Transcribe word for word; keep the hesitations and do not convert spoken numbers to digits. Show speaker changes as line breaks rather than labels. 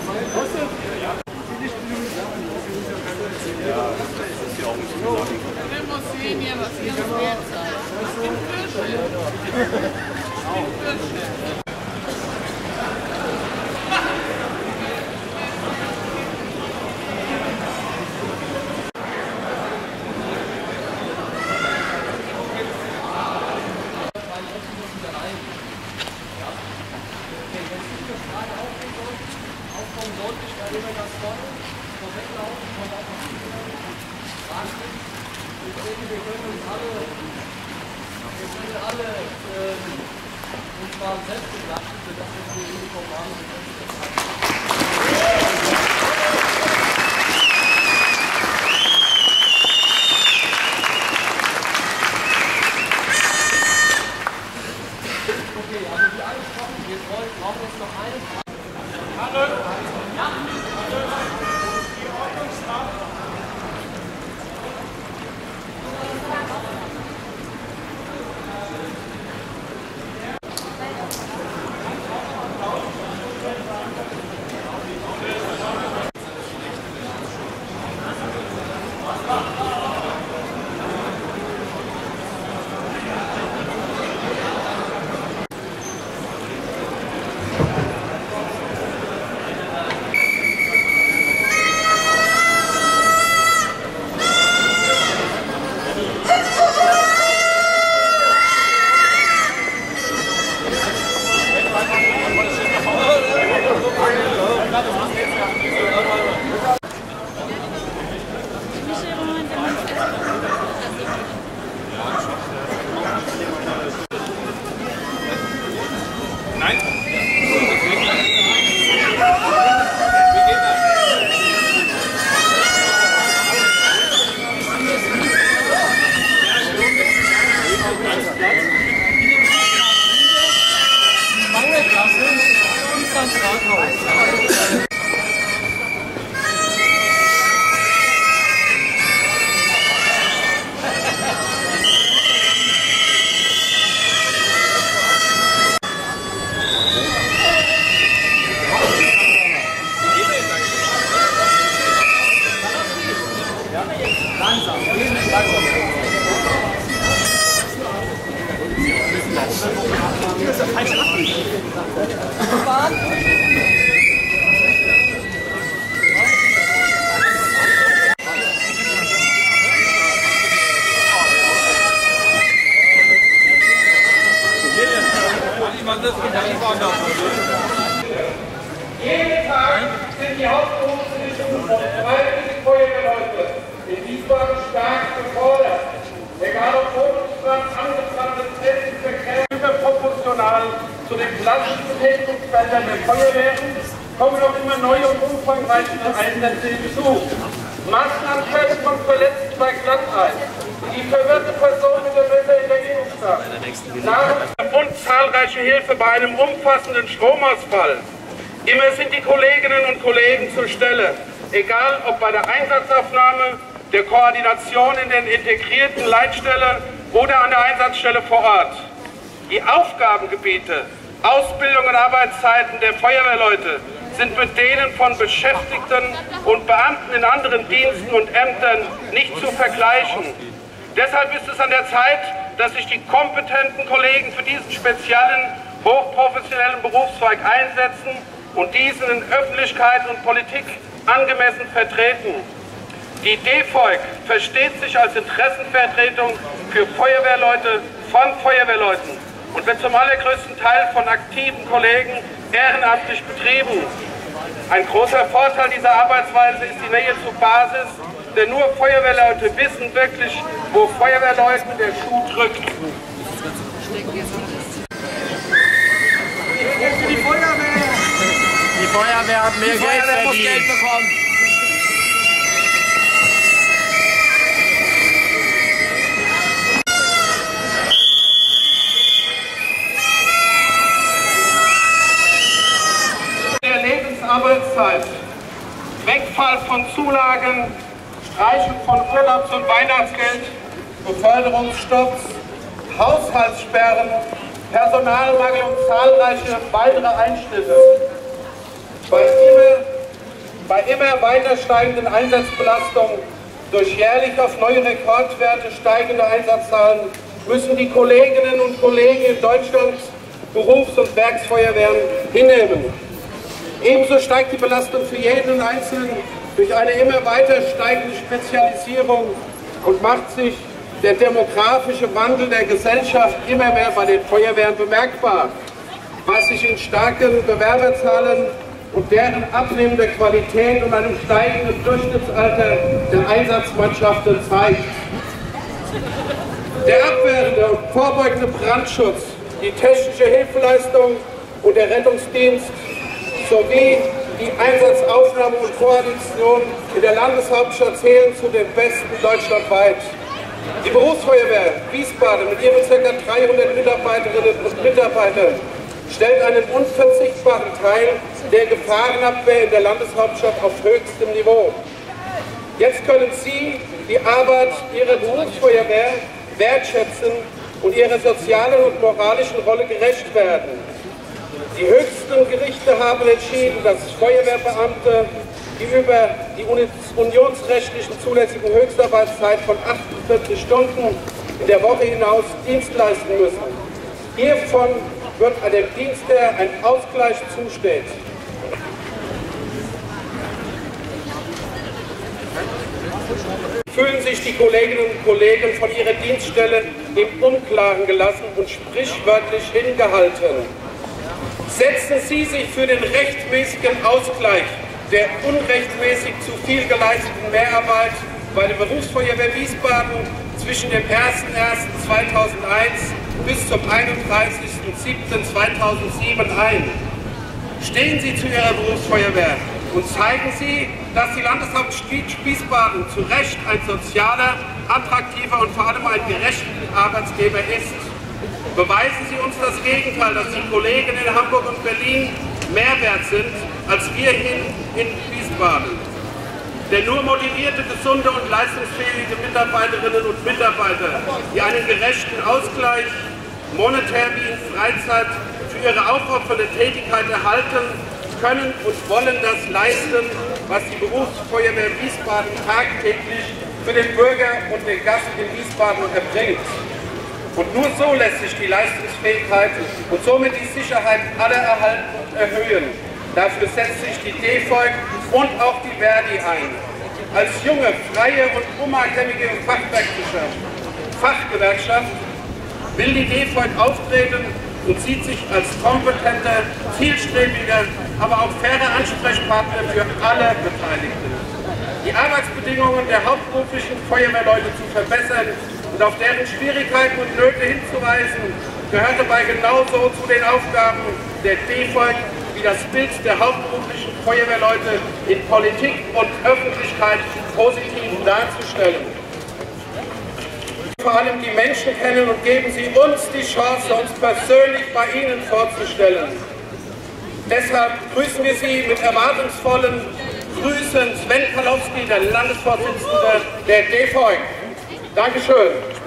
sehen hier, was ihr uns wert seid. Ich bin Kirsche. Ich bin Kirsche.
Ich denke, wir können uns alle, wir können alle äh, uns mal selbst betrachten, für das, was wir hier vom Rahmen Okay, also wie angesprochen, wir brauchen jetzt noch eine Frage. Hallo! Ja? Die Ordnungsrat.
Jeden Tag sind die Hauptberufsrichtungen von freiwilligen Feuerwehrleute in Wiesbaden stark gefordert. Egal ob Wohnungsbrand, angebranntes Verkehr, überproportional zu den klassischen Tätigkeitsfeldern der Feuerwehren kommen noch immer neue und umfangreiche Einsätze hinzu. Massenanfälle von Verletzten bei Glatteis, die verwirrte Person mit der Messer in der Innenstadt, und zahlreiche Hilfe bei einem umfassenden Stromausfall. Immer sind die Kolleginnen und Kollegen zur Stelle, egal ob bei der Einsatzaufnahme, der Koordination in den integrierten Leitstellen oder an der Einsatzstelle vor Ort. Die Aufgabengebiete, Ausbildung und Arbeitszeiten der Feuerwehrleute sind mit denen von Beschäftigten und Beamten in anderen Diensten und Ämtern nicht zu vergleichen. Deshalb ist es an der Zeit, dass sich die kompetenten Kollegen für diesen speziellen, hochprofessionellen Berufszweig einsetzen und diesen in Öffentlichkeit und Politik angemessen vertreten. Die D V E C versteht sich als Interessenvertretung für Feuerwehrleute von Feuerwehrleuten und wird zum allergrößten Teil von aktiven Kollegen ehrenamtlich betrieben. Ein großer Vorteil dieser Arbeitsweise ist die Nähe zur Basis, denn nur Feuerwehrleute wissen wirklich, wo Feuerwehrleuten der Schuh drückt.
Die Feuerwehr! Die Feuerwehr hat mehr Geld verdient. Muss Geld bekommen.
Der Lebensarbeitszeit, Wegfall von Zulagen, Streichung von Urlaubs- und Weihnachtsgeld, Beförderungsstopps, Haushaltssperren, Personalmangel und zahlreiche weitere Einschnitte. Bei immer Bei immer weiter steigenden Einsatzbelastungen durch jährlich auf neue Rekordwerte steigende Einsatzzahlen müssen die Kolleginnen und Kollegen in Deutschlands Berufs- und Werksfeuerwehren hinnehmen. Ebenso steigt die Belastung für jeden Einzelnen durch eine immer weiter steigende Spezialisierung und macht sich der demografische Wandel der Gesellschaft immer mehr bei den Feuerwehren bemerkbar, was sich in starken Bewerberzahlen und deren abnehmender Qualität und einem steigenden Durchschnittsalter der Einsatzmannschaften zeigt. Der abwehrende und vorbeugende Brandschutz, die technische Hilfeleistung und der Rettungsdienst sowie die Einsatzaufnahme und Koordination in der Landeshauptstadt zählen zu den besten deutschlandweit. Die Berufsfeuerwehr Wiesbaden mit ihren ca. dreihundert Mitarbeiterinnen und Mitarbeitern stellt einen unverzichtbaren Teil der Gefahrenabwehr in der Landeshauptstadt auf höchstem Niveau. Jetzt können Sie die Arbeit Ihrer Berufsfeuerwehr wertschätzen und Ihrer sozialen und moralischen Rolle gerecht werden. Die höchsten Gerichte haben entschieden, dass Feuerwehrbeamte, die über die unionsrechtlichen zulässigen Höchstarbeitszeit von achtundvierzig Stunden in der Woche hinaus Dienst leisten müssen. Hiervon wird dem Dienstherr ein Ausgleich zusteht. Fühlen sich die Kolleginnen und Kollegen von ihrer Dienststelle im Unklaren gelassen und sprichwörtlich hingehalten. Setzen Sie sich für den rechtmäßigen Ausgleich der unrechtmäßig zu viel geleisteten Mehrarbeit bei der Berufsfeuerwehr Wiesbaden zwischen dem ersten ersten zweitausendeins bis zum einunddreißigsten siebten zweitausendsieben ein. Stehen Sie zu Ihrer Berufsfeuerwehr und zeigen Sie, dass die Landeshauptstadt Wiesbaden zu Recht ein sozialer, attraktiver und vor allem ein gerechter Arbeitsgeber ist. Beweisen Sie uns das Gegenteil, dass die Kollegen in Hamburg und Berlin mehr wert sind als wir hier in Wiesbaden. Denn nur motivierte, gesunde und leistungsfähige Mitarbeiterinnen und Mitarbeiter, die einen gerechten Ausgleich, monetär wie in Freizeit, für ihre aufopfernde Tätigkeit erhalten, können und wollen das leisten, was die Berufsfeuerwehr Wiesbaden tagtäglich für den Bürger und den Gast in Wiesbaden erbringt. Und nur so lässt sich die Leistungsfähigkeit und somit die Sicherheit aller erhalten und erhöhen. Dafür setzt sich die D V E G und auch die Verdi ein. Als junge, freie und unabhängige Fachgewerkschaft, Fachgewerkschaft will die D V E G auftreten und sieht sich als kompetenter, zielstrebiger, aber auch fairer Ansprechpartner für alle Beteiligten. Die Arbeitsbedingungen der hauptberuflichen Feuerwehrleute zu verbessern und auf deren Schwierigkeiten und Nöte hinzuweisen, gehört dabei genauso zu den Aufgaben der D V E G wie das Bild der hauptberuflichen Feuerwehrleute in Politik und Öffentlichkeit positiv darzustellen. Vor allem die Menschen kennen und geben Sie uns die Chance, uns persönlich bei Ihnen vorzustellen. Deshalb grüßen wir Sie mit erwartungsvollen Grüßen Sven Kalowski, der Landesvorsitzende der D V E G. Dankeschön.